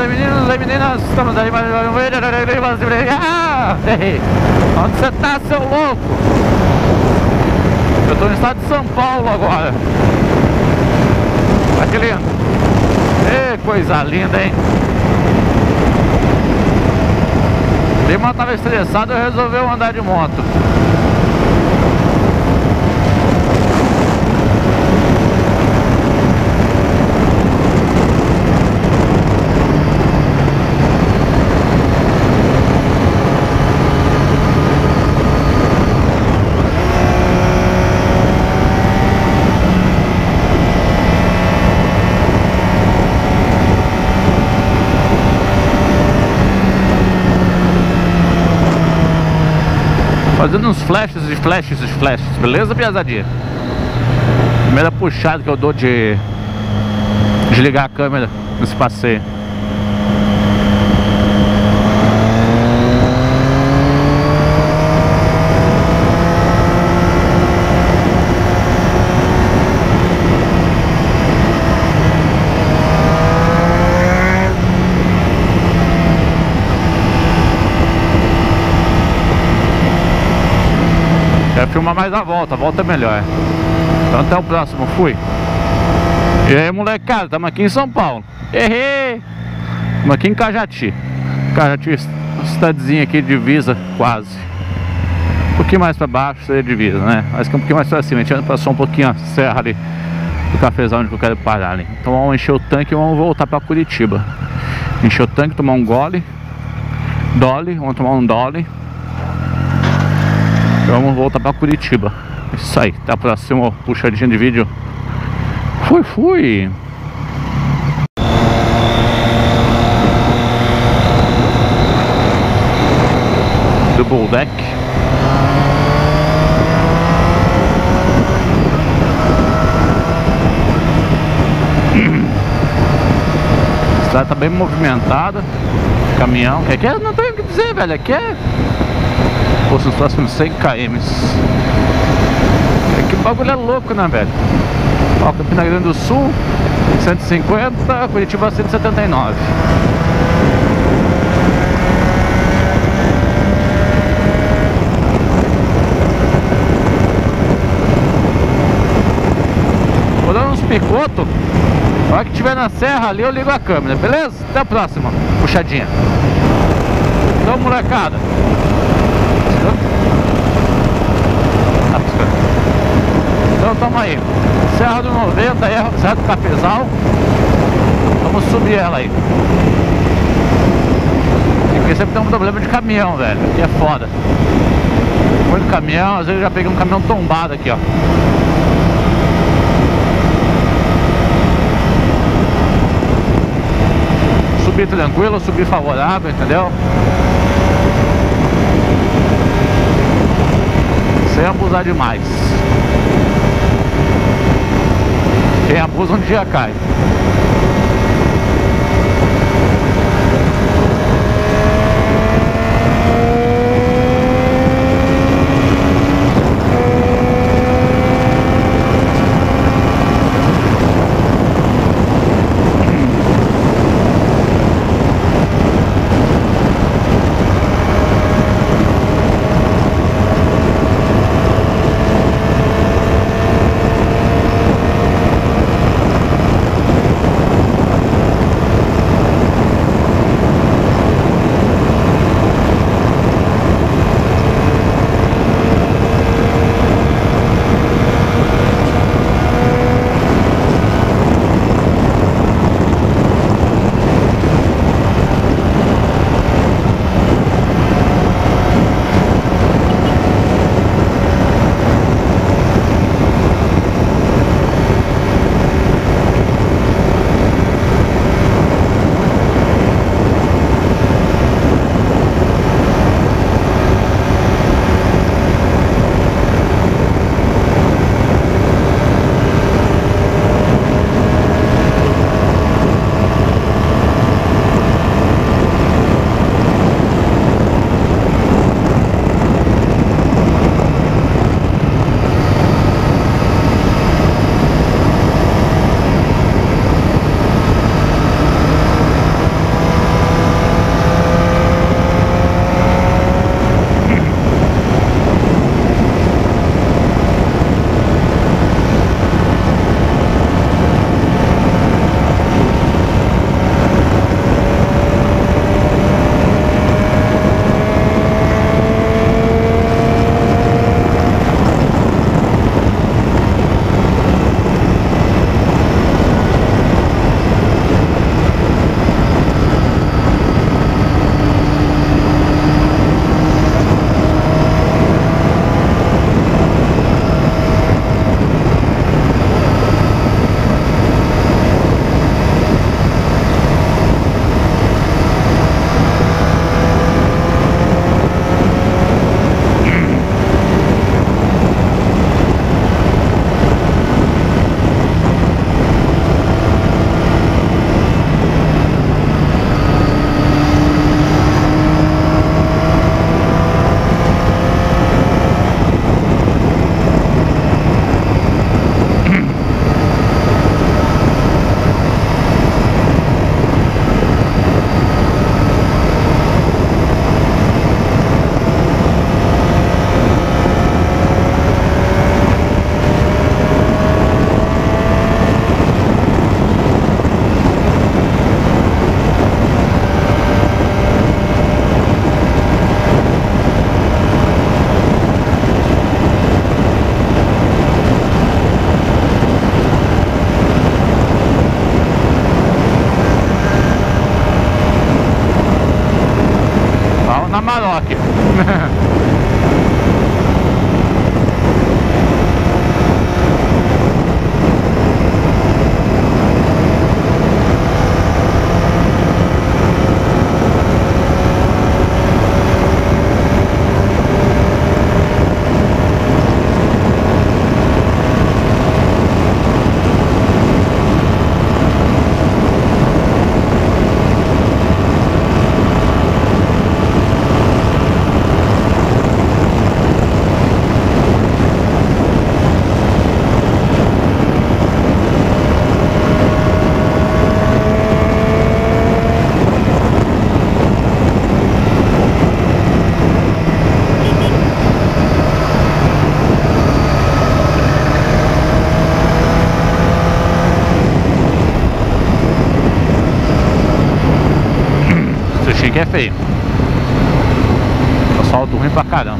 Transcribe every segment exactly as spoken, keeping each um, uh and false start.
e meninos e meninas, estamos aí mais um vídeo. Ah, errei. Onde você tá, seu louco? Eu tô no estado de São Paulo agora. Olha que lindo. Ê, coisa linda, hein? O Lima tava estressado e resolveu andar de moto. Fazendo uns flashes e flashes e flashes, beleza, piazadinha? Primeira puxada que eu dou de desligar a câmera nesse passeio. Quero filmar mais a volta, a volta é melhor. Então até o próximo, fui. E aí, molecada, estamos aqui em São Paulo. Errei! Estamos aqui em Cajati. Cajati, cidadezinha aqui, divisa quase. Um pouquinho mais para baixo seria divisa, né? Mas que um pouquinho mais para cima. A gente passou um pouquinho a serra ali do cafezal onde eu quero parar ali. Então vamos encher o tanque e vamos voltar para Curitiba. Encher o tanque, tomar um gole. Dolly, vamos tomar um dolly. Vamos voltar para Curitiba. Isso aí, tá pra cima, puxadinha de vídeo. Fui, fui. Double deck. A estrada tá bem movimentada. Caminhão, que aqui não tem o que dizer, velho. Aqui é fosse nos próximos cem quilômetros. É que o bagulho é louco, né, velho? Ó, Campina Grande do Sul cento e cinquenta, Curitiba cento e setenta e nove. Vou dar uns picotos. Na hora que tiver na serra ali eu ligo a câmera, beleza? Até a próxima, puxadinha. Então, molecada, então tamo aí, Serra do noventa, Serra do Cafezal. Vamos subir ela aí. E porque sempre tem um problema de caminhão, velho. Aqui é foda. Muito caminhão, às vezes eu já peguei um caminhão tombado aqui, ó. Subir tranquilo, subir favorável, entendeu? Sem abusar demais. Quem abusa um dia cai. na Maroc. Que é feio. Asfalto ruim pra caramba.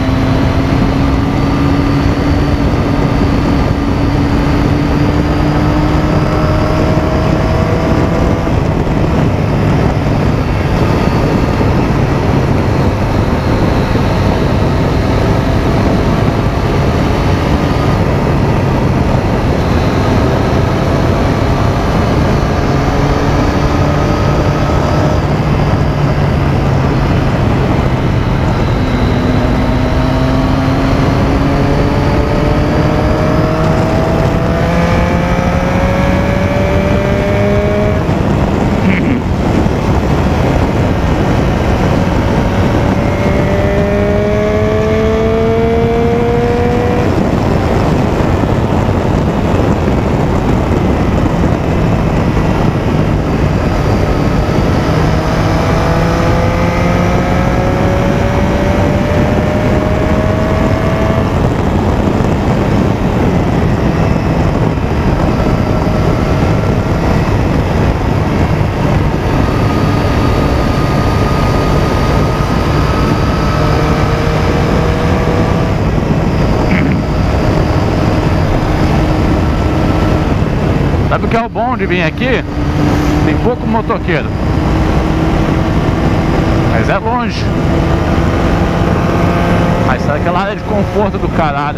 Sabe o que é o bom de vir aqui? Tem pouco motoqueiro, mas é longe. Mas sabe aquela área de conforto do caralho.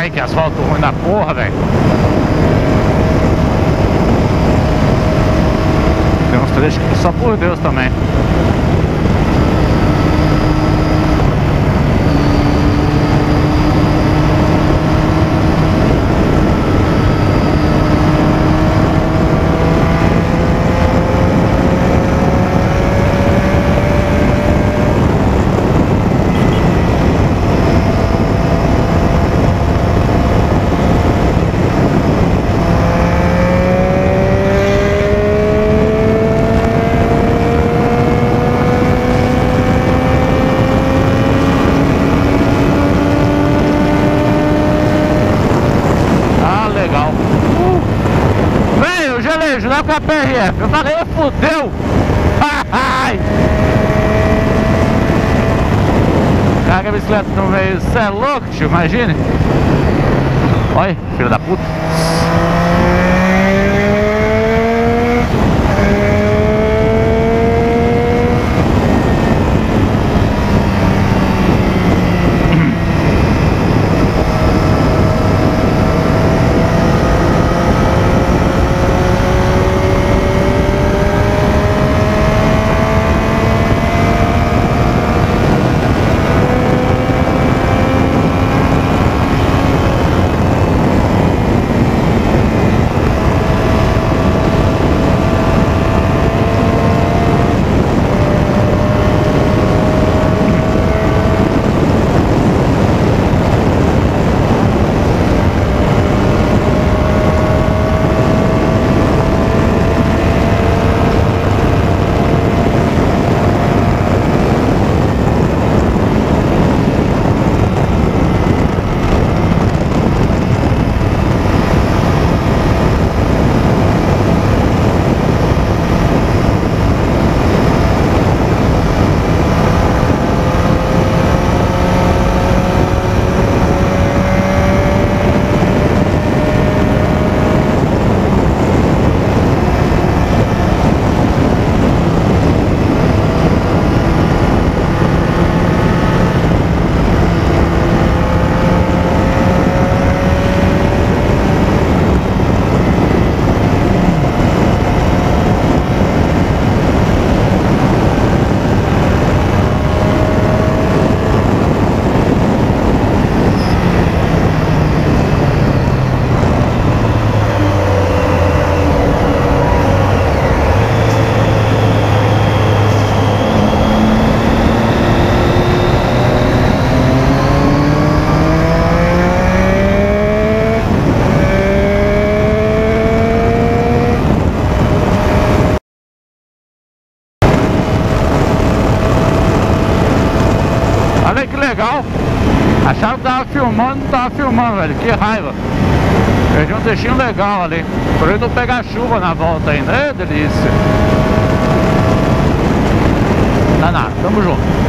Ai, que asfalto ruim da porra, velho. Tem uns trechos que só por Deus também. Lá com a P R F, eu falei, fudeu! Ai! Carga a bicicleta no meio, cê é louco, tio, imagine! Olha, filho da puta! Olha que legal. Achava que tava filmando, não tava filmando, velho. Que raiva. Perdi um trechinho legal ali. Por isso não pegar chuva na volta ainda. É delícia. Não, não, tamo junto.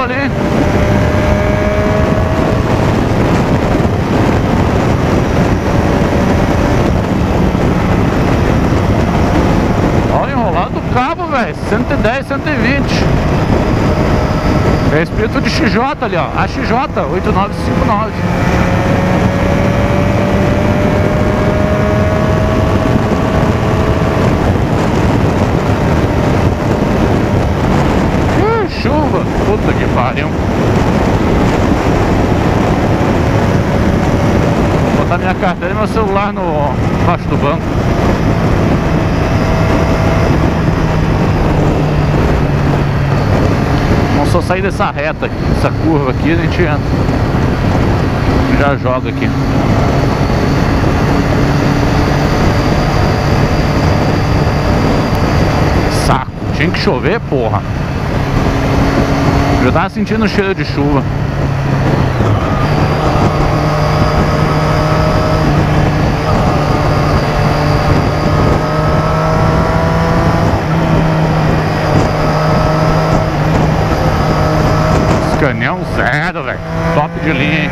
ali. Olha, enrolado do cabo, velho. cento e dez, cento e vinte. É espírito de X J ali, ó. A X J oito nove cinco nove. Ih, chuva. Puta que pariu. Vou botar minha carteira e meu celular no baixo do banco. Vamos só sair dessa reta aqui, essa curva aqui, a gente entra. Já joga aqui. Saco, tinha que chover, porra. Já tava sentindo o cheiro de chuva. Canhão zero, velho. Top de linha, hein?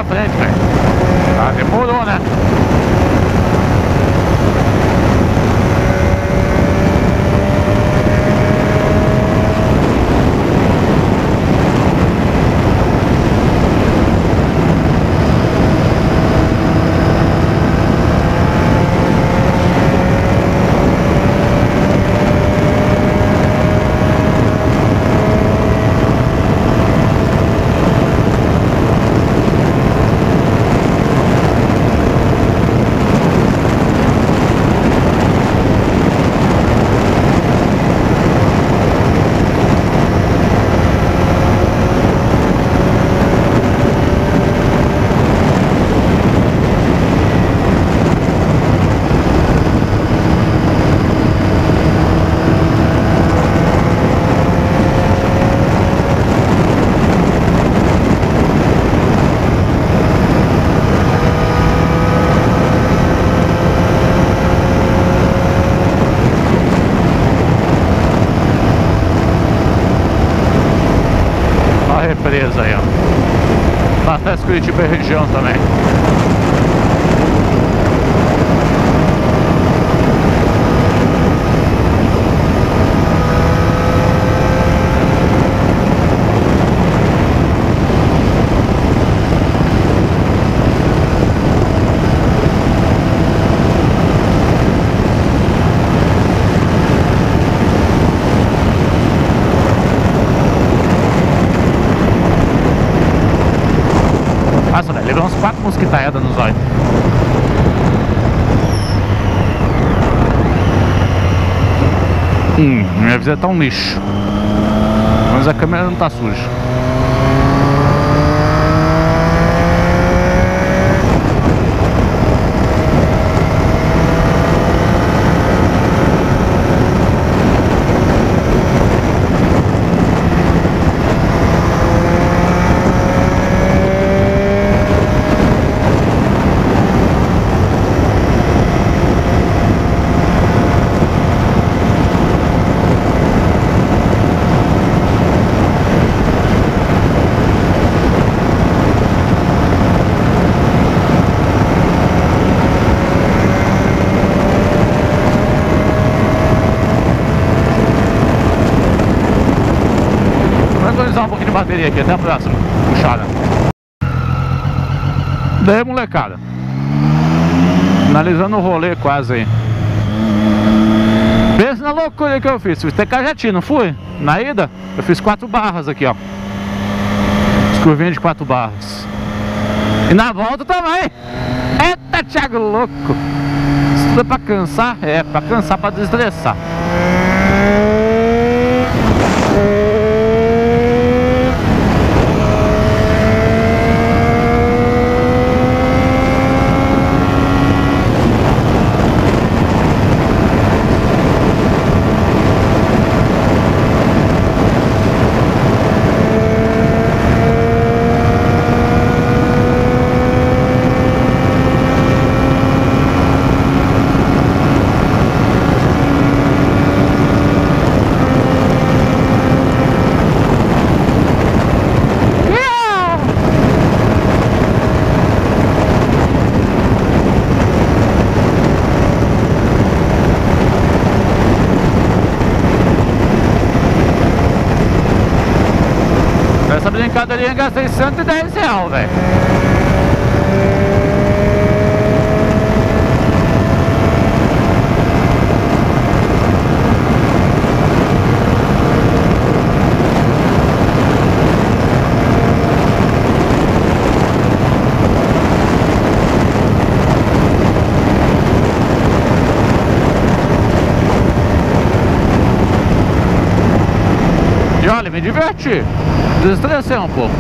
frente, velho. Ah, demorou, né? Represa aí, ó. Até Curitiba e região também. Nossa, velho, levou uns quatro mosquitaiadas nos olhos. Hum, minha visão tá um lixo. Mas a câmera não tá suja. Um pouquinho de bateria aqui, até a próxima puxada. Daí, molecada, finalizando o rolê quase aí. Pensa na loucura que eu fiz. Fiz Tecajati, não fui? Na ida eu fiz quatro barras aqui, ó. Curvinha de quatro barras. E na volta também. Eita, Thiago louco. Isso tudo é pra cansar? É, pra cansar, pra desestressar. Essa brincadeirinha gastei cento e dez reais, velho. E olha, me diverti. Desestressei um pouco.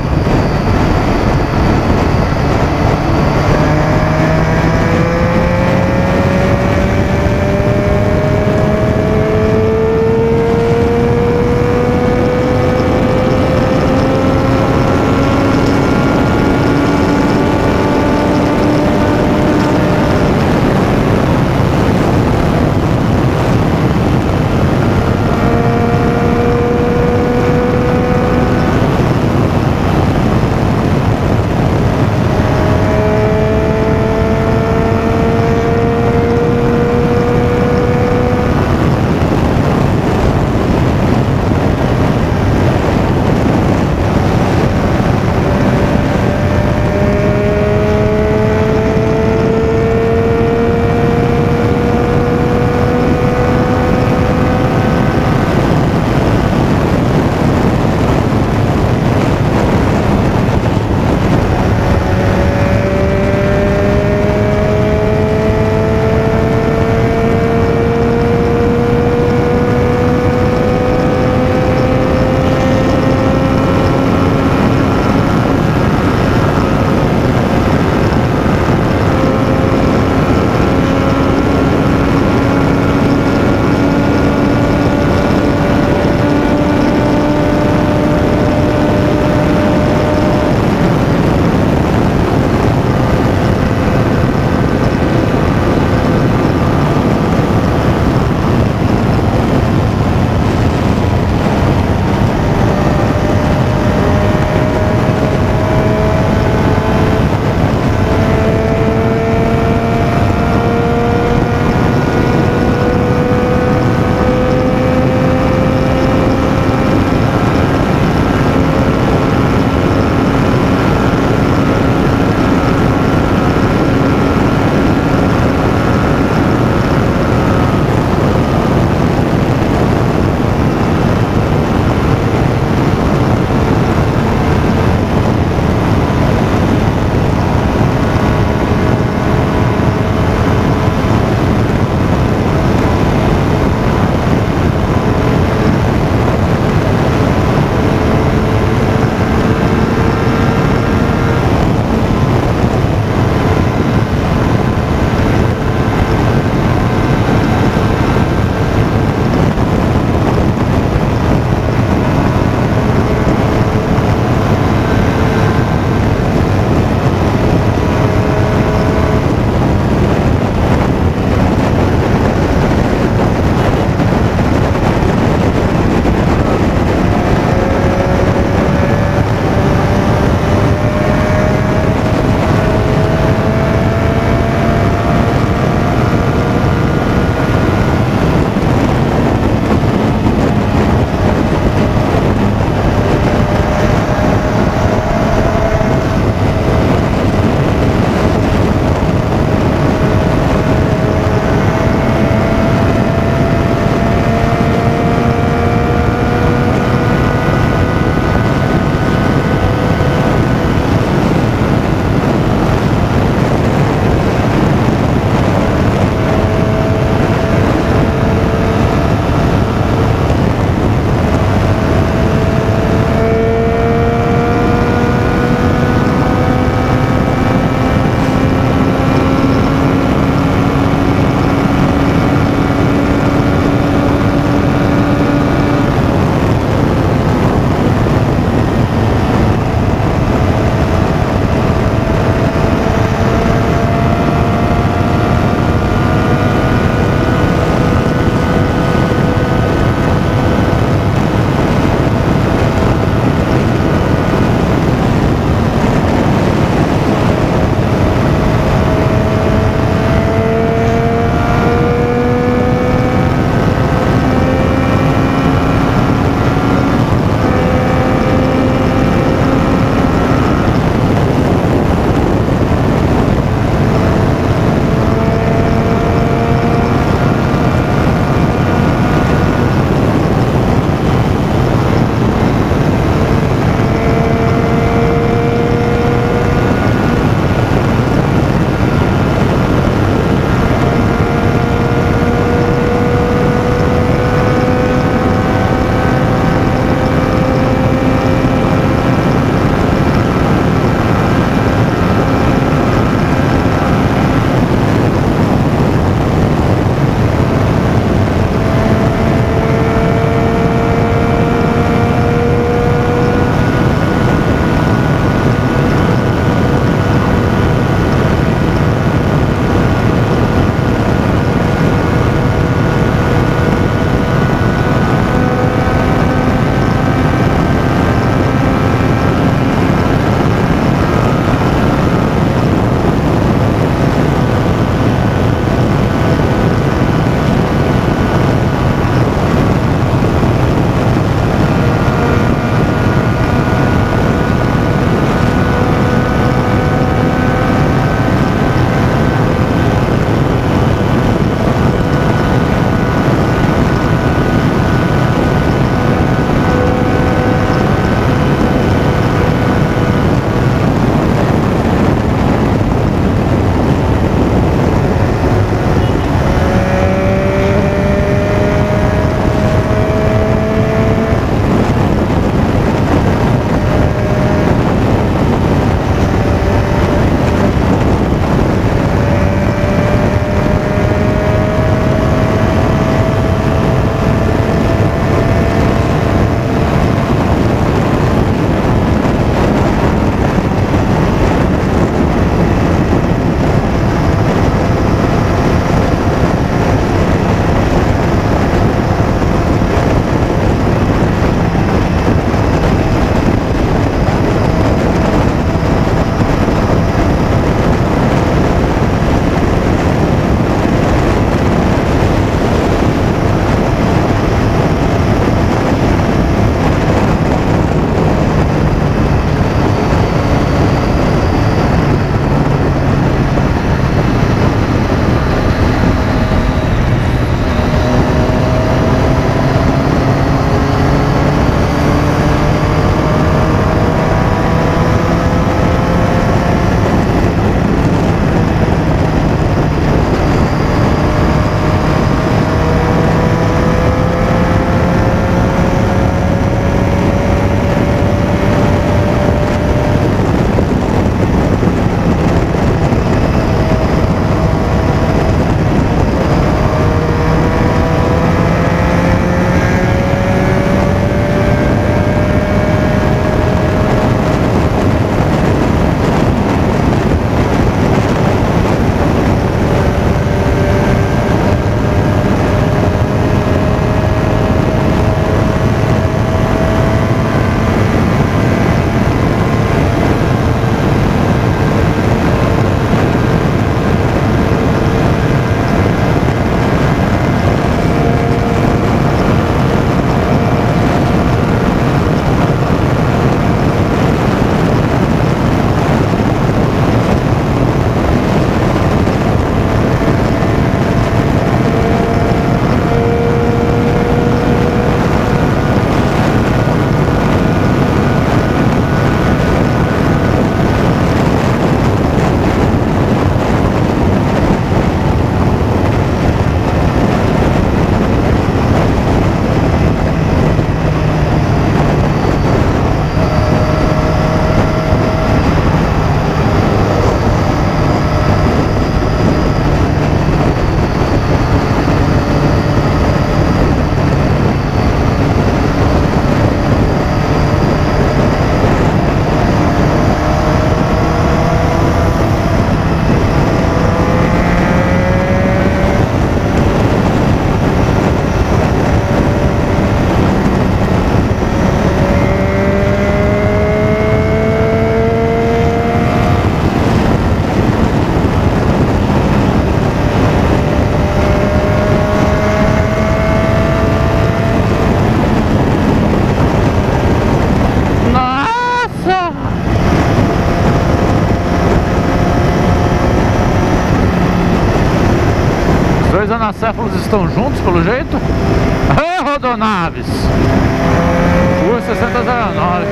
dois anacéfalos estão juntos, pelo jeito. Ah, Rodonaves! Fur sessenta zero nove.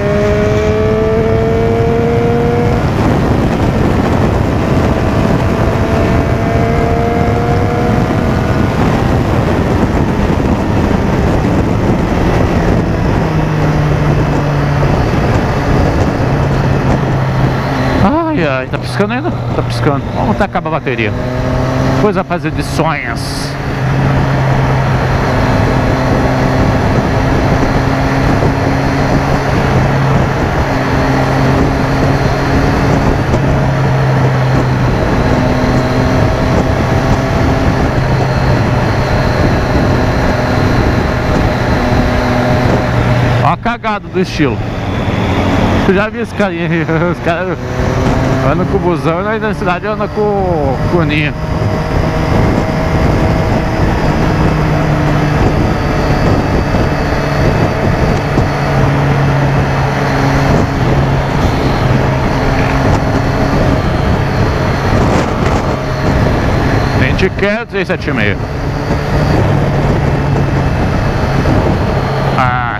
Ai, ai, tá piscando ainda? Tá piscando. Vamos até acabar a bateria. Depois vai fazer edições. Olha a cagada do estilo. Eu já vi esse carinha, os caras andam com o busão e na cidade anda com, com o ninho. A gente quer três sete seis. Ah.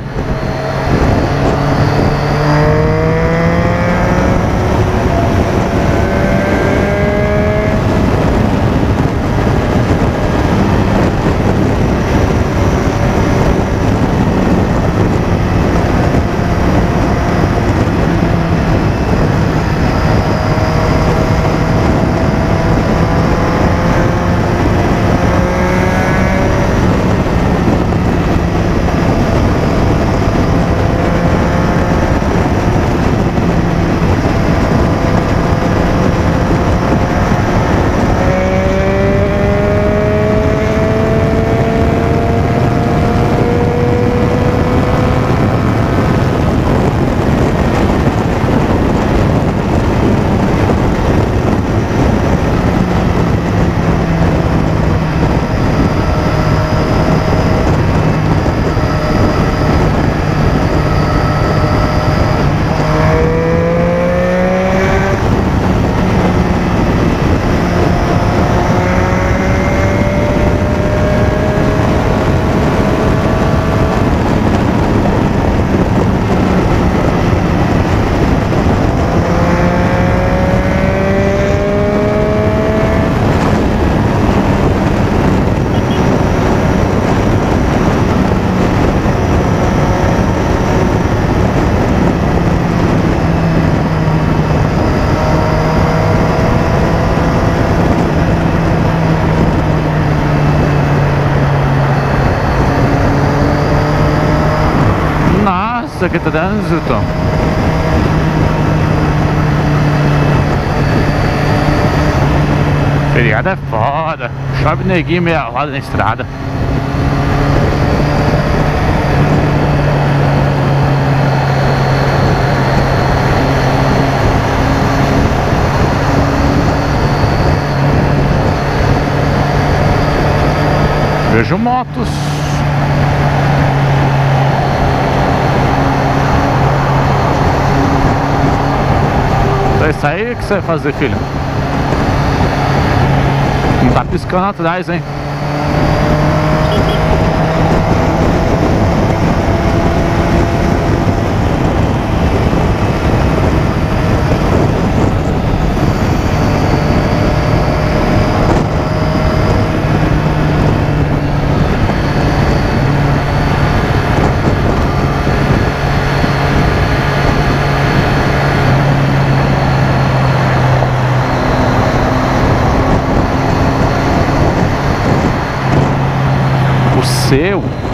Nossa, que trânsito! Feriado é foda. Chove neguinho meia roda na estrada. Vejo motos. É isso aí que você vai fazer, filho. Não tá piscando atrás, hein? Seu